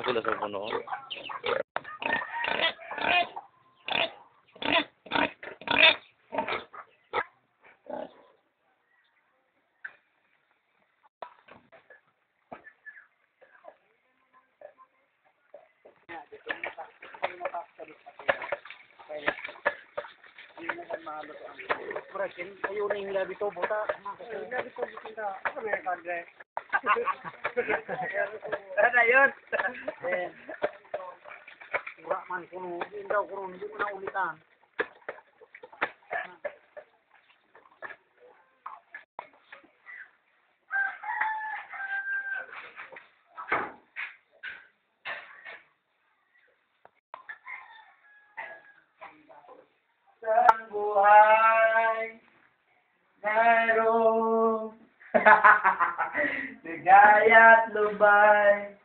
sila sa puno. Ayaw na yung labi to, buta. Labi to, buta. Ano may kagre? Ano yun? Wala man kuno. Hindi daw kuno. Hindi mo na ulitan. Sa buhay mayroong ligaya at lubay.